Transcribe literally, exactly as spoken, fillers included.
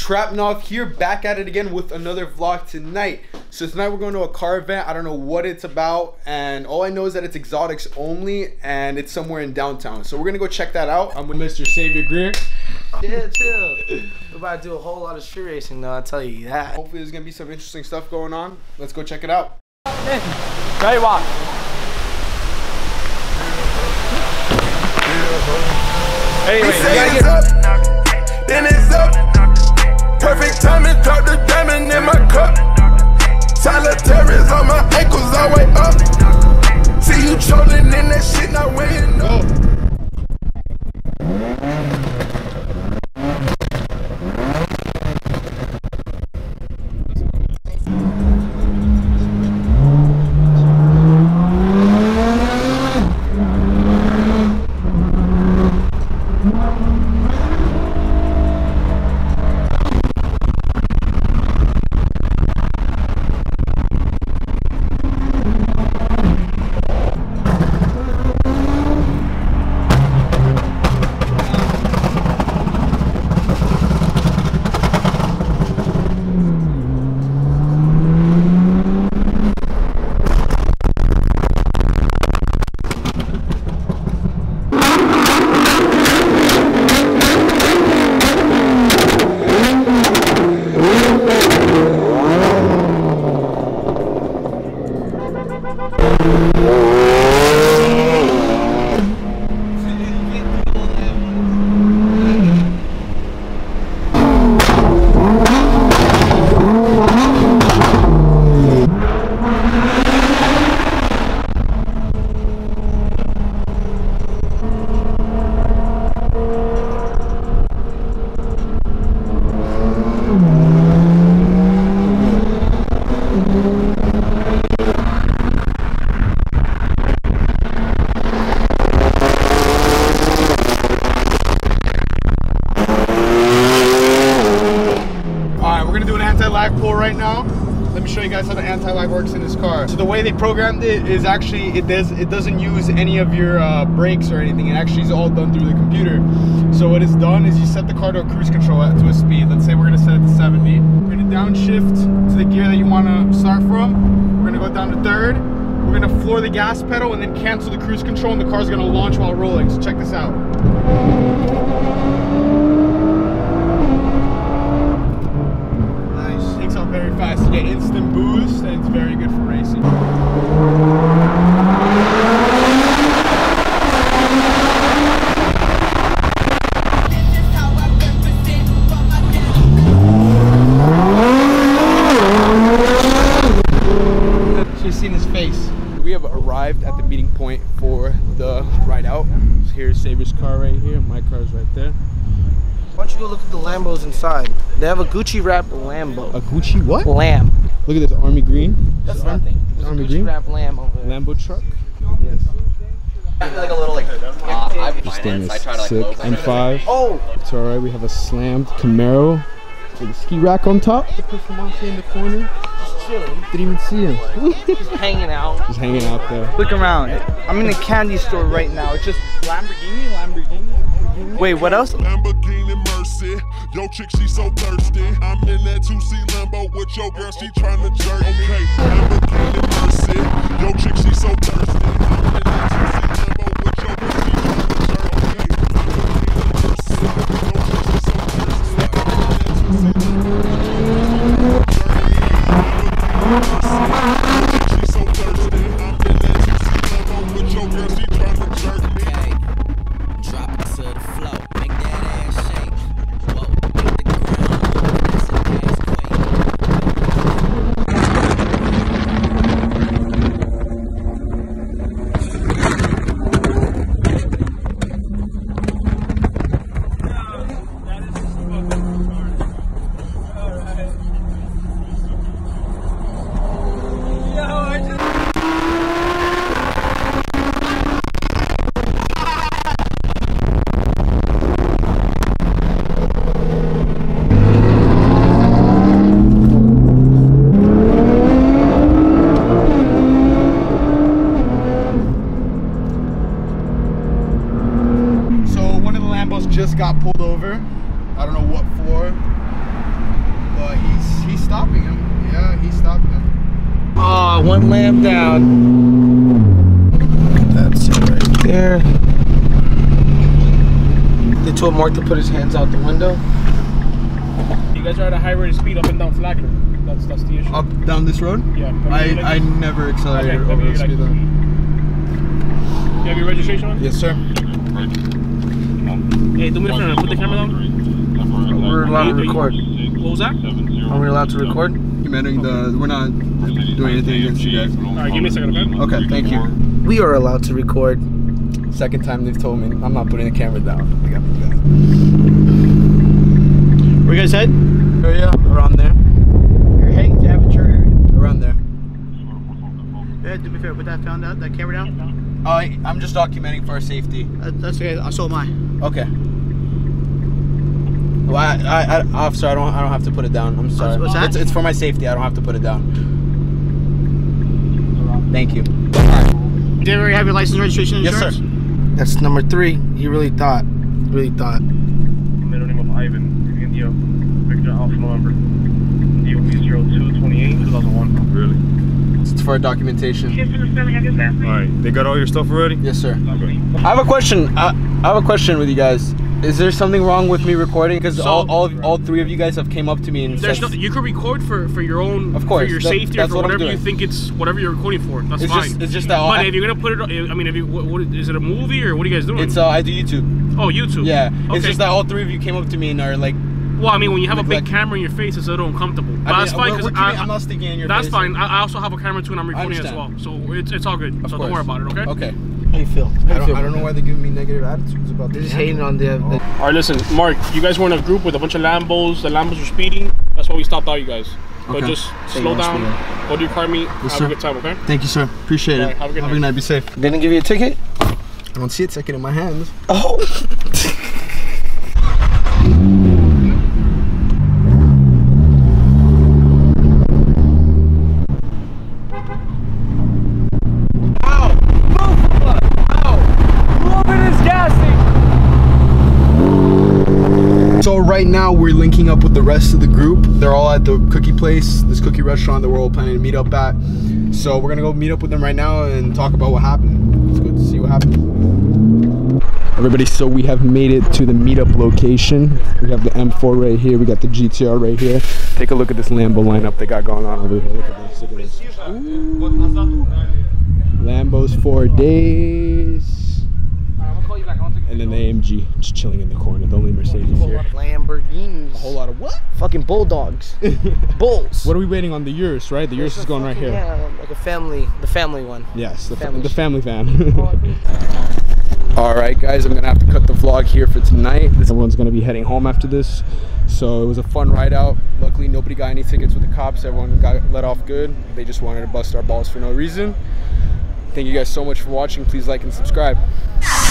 Trapnov here, back at it again with another vlog tonight. So tonight we're going to a car event. I don't know what it's about, and all I know is that it's exotics only, and it's somewhere in downtown. So we're gonna go check that out. I'm with Mister Xavier Greer. Yeah, chill. We're about to do a whole lot of street racing, though. I'll tell you that. Hopefully there's gonna be some interesting stuff going on. Let's go check it out. Ready, walk. Anyway, you gotta get up, then it's up. Perfect timing, drop the diamond in my cup. Solitaires on my ankles, all way up. See you trolling in that shit, not weighing up. Right now, let me show you guys how the anti-lag works in this car. So the way they programmed it is actually it does it doesn't use any of your uh, brakes or anything. It actually is all done through the computer. So what it's done is you set the car to a cruise control at, to a speed. Let's say we're gonna set it to seventy. We're gonna downshift to the gear that you want to start from. We're gonna go down to third. We're gonna floor the gas pedal and then cancel the cruise control, and the car's gonna launch while rolling. So check this out. Very fast. You get instant boost, and it's very good for racing. Should've seen his face. We have arrived at the meeting point for the ride out. Here's Xavier's car right here. My car's right there. Why don't you go look at the Lambos inside? They have a Gucci wrapped Lambo. A Gucci what? Lamb. Look at this army green. That's nothing. There's a Gucci wrapped Lamb over there. Lambo truck. Yes. I feel like a little like uh, I've This thing is I try to like sick. M five. Oh! It's alright. We have a slammed Camaro with a ski rack on top. The Performante in the corner. Just chilling. Didn't even see him. Just hanging out. Just hanging out there. Look around. I'm in a candy store right now. It's just Lamborghini, Lamborghini. Wait, what else? Lamborghini Mercy, yo chick she so thirsty. I'm in that two C Lambo with your girl, she tryna jerk me. Okay, Lamborghini Mercy, yo chick she so thirsty. I'm in that two C Lambo with your girl, she tryna jerk me. Okay, Lamborghini Mercy, yo chick she so thirsty. I'm in that two C Lambo with your girl, she tryna jerk me. Drop it to the floor, make that ass shake. Whoa, hit the ground, that's a gas quake. one lamb down. That's it right there. They told Mark to put his hands out the window. You guys are at a high rate of speed up and down Flagler. That's that's the issue. Up down this road? Yeah. I, like I never accelerated okay, over the like speed limit. You have your registration on? Yes, sir. Hey, do me a favor, put the camera down. We're allowed to record. What was that? Are we allowed to record? Documenting the, we're not doing anything against you guys. Alright, give me a second, okay? Okay, thank you. We are allowed to record. Second time they've told me I'm not putting the camera down. They got me back. Where you guys head? Oh yeah, around there. You're heading to Aventura. Around there. Yeah, do me a favor, put that found out, that camera down. Uh, I'm just documenting for our safety. That, that's okay. So am I. Okay. Well, I, I, I, officer, I don't, I don't have to put it down. I'm sorry. What's that? It's, it's for my safety. I don't have to put it down. Thank you. Did you already have your license, registration, and Yes, insurance? sir. That's number three. He really thought. Really thought. Middle name of Ivan, India, Victor Alpha November. D O B zero two twenty-eight two thousand one. Really? It's for our documentation. Alright, they got all your stuff already? Yes, sir. Okay. I have a question. I, I have a question with you guys. Is there something wrong with me recording? Because So- all, all all three of you guys have came up to me and There's said no, you can record for for your own, Of course, for your that- safety or that's for what I'm whatever you doing. think it's whatever you're recording for. That's it's fine. just it's just that all but I- if you're gonna put it, I mean, if you what, what is it a movie or what are you guys doing? it's uh I do YouTube. oh YouTube. Yeah. Okay. It's just that all three of you came up to me and are like, Well, I mean, when you have a big Like- camera in your face, it's a little uncomfortable. But I mean, that's fine we're- because we're keeping- I'm not sticking in your That's face. fine. I, I also have a camera too, and I'm recording as well, understand. so it's it's all good. Of so course. don't worry about it, okay? Okay. How you feel? How I you don't, feel I don't know why they're giving me negative attitudes about They're this. just hating on the. the All right, listen, Mark. You guys were in a group with a bunch of Lambos. The Lambos were speeding. That's why we stopped out, you guys. But Okay. just slow much, down. man. Go to your car meet. have sir. a good time, okay? Thank you, sir. Appreciate All it. right, have a good have a night. good night. Be safe. They didn't give you a ticket? I don't see a ticket in my hands. Oh. So right now we're linking up with the rest of the group. They're all at the cookie place, this cookie restaurant that we're all planning to meet up at. So we're gonna go meet up with them right now and talk about what happened. Let's go to see what happened. Everybody, so we have made it to the meetup location. We have the M four right here. We got the G T R right here. Take a look at this Lambo lineup they got going on over here. Look at this. Look at this. Ooh. Lambo's four days. And then the A M G just chilling in the corner. The only Mercedes here. Lamborghinis. A whole lot of what? Fucking bulldogs. Bulls. What are we waiting on? The Urus, right? The Urus is going right here. Yeah, like a family, the family one. Yes, the Family family, the shit. family van. All right, guys, I'm gonna have to cut the vlog here for tonight. Everyone's gonna be heading home after this. So it was a fun ride out. Luckily, nobody got any tickets with the cops. Everyone got let off good. They just wanted to bust our balls for no reason. Thank you guys so much for watching. Please like and subscribe.